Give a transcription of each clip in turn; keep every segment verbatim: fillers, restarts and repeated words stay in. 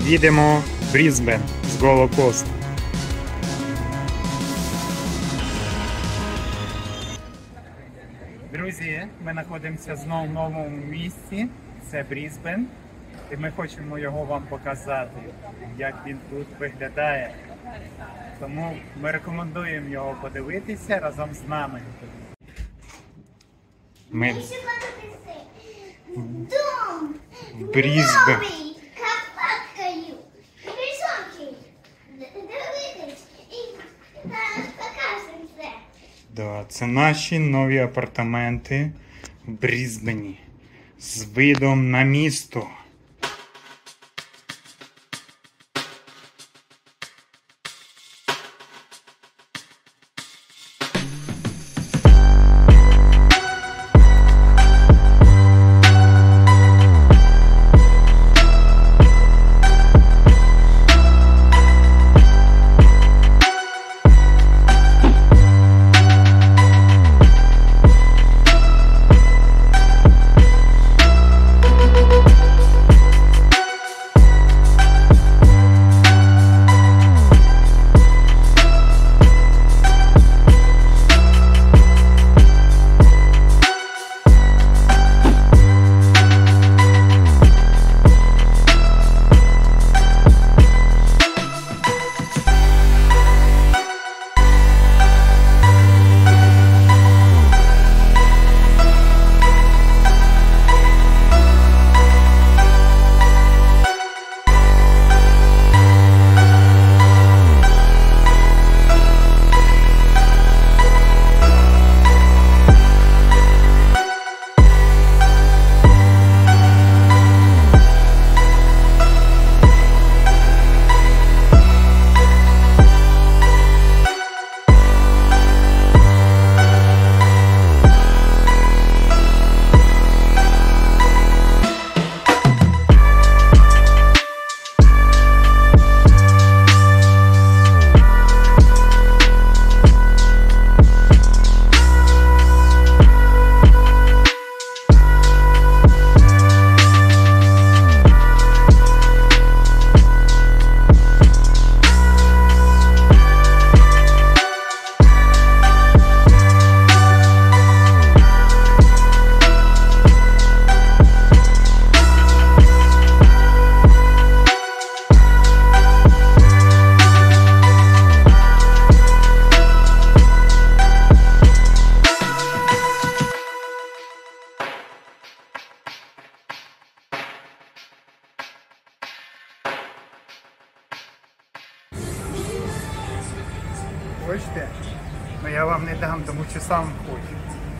Їдемо в Брізбен з Gold Coast. Друзі, ми знаходимося знову в новому місці, це Брізбен, і ми хочемо його вам показати, як він тут виглядає. Тому ми рекомендуємо його подивитися разом з нами. Ми Дом! в Брізбен. Новий! Капаткою! Високий! Дивитись! І зараз покажемо все! Да, це наші нові апартаменти в Брізбені з видом на місто. Хочете? Ну я вам не дам, тому що сам хочу.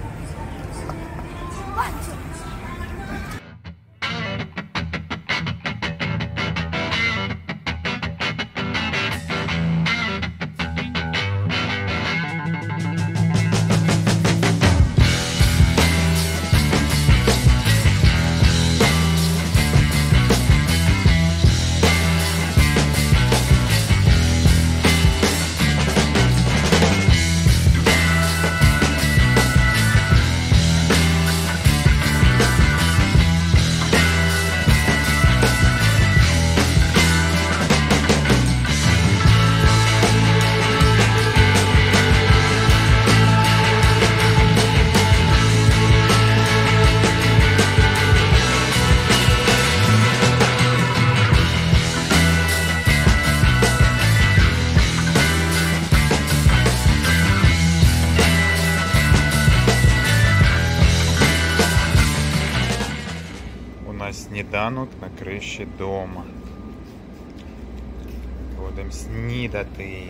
Сніданок на криші дома. Будемо снідати.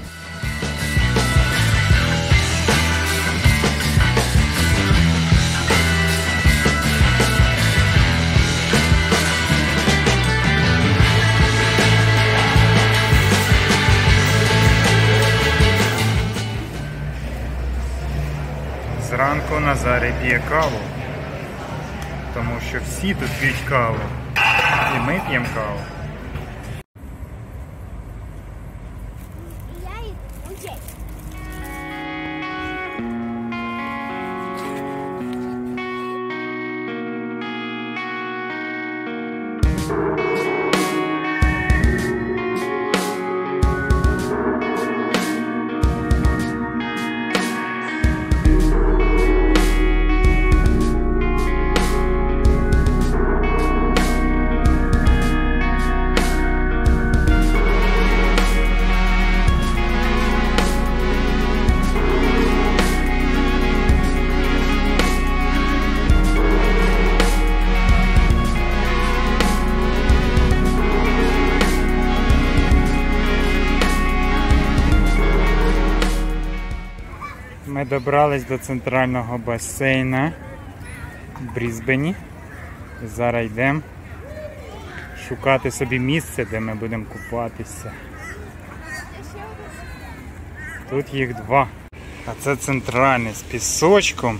Зранку Назарій п'є каву. Тому що всі тут п'ють каву. І ми п'ємо каву. Я йду учить. Ми добрались до центрального басейна в Брізбені. Зараз йдемо шукати собі місце, де ми будемо купатися. Тут їх два. А це центральний з пісочком.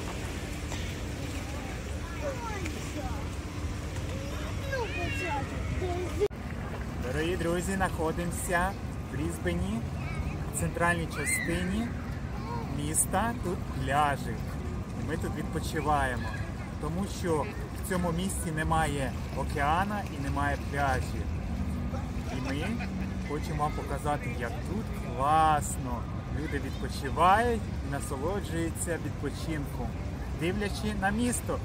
Дорогі друзі, знаходимося в Брізбені, в центральній частині міста. Тут пляжі. І ми тут відпочиваємо. Тому що в цьому місці немає океана і немає пляжів. І ми хочемо вам показати, як тут класно. Люди відпочивають і насолоджуються відпочинком, дивлячи на місто.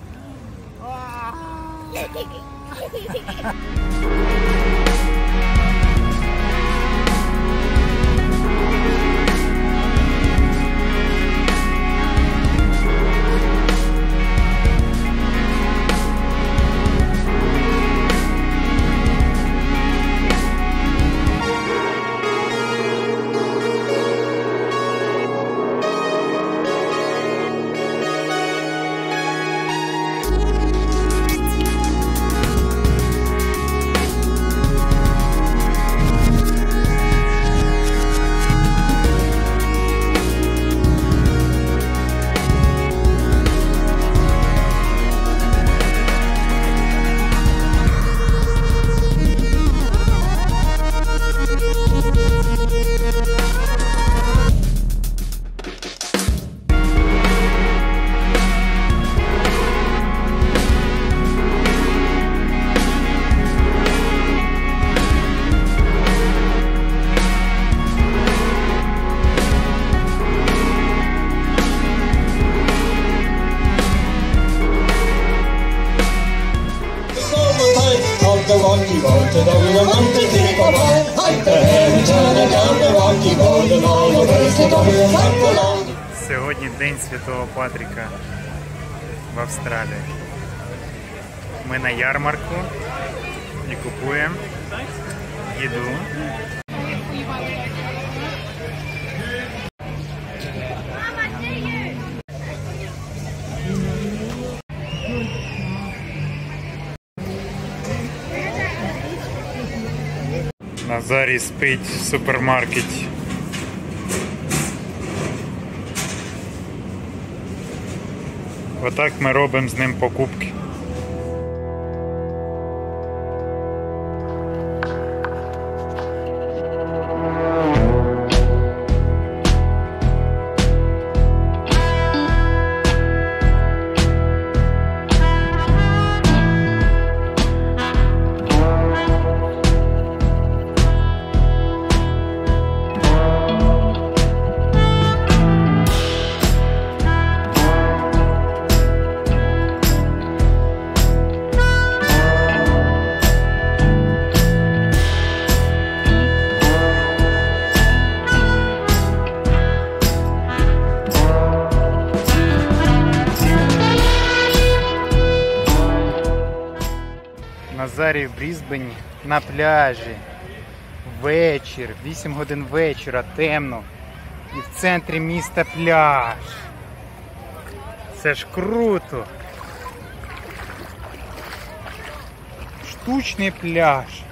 The rocky road to the we want to keep a ride. Hike the head and turn it down the rocky road and all the ways to the we want along. Сьогодні День Святого Патріка в Австралії. Ми на ярмарку і купуємо їду. Назарій спить в супермаркеті. Отак ми робимо з ним покупки. Назарій в Брізбені на пляжі. Вечір, вісім годин вечора, темно. І в центрі міста пляж. Це ж круто. Штучний пляж.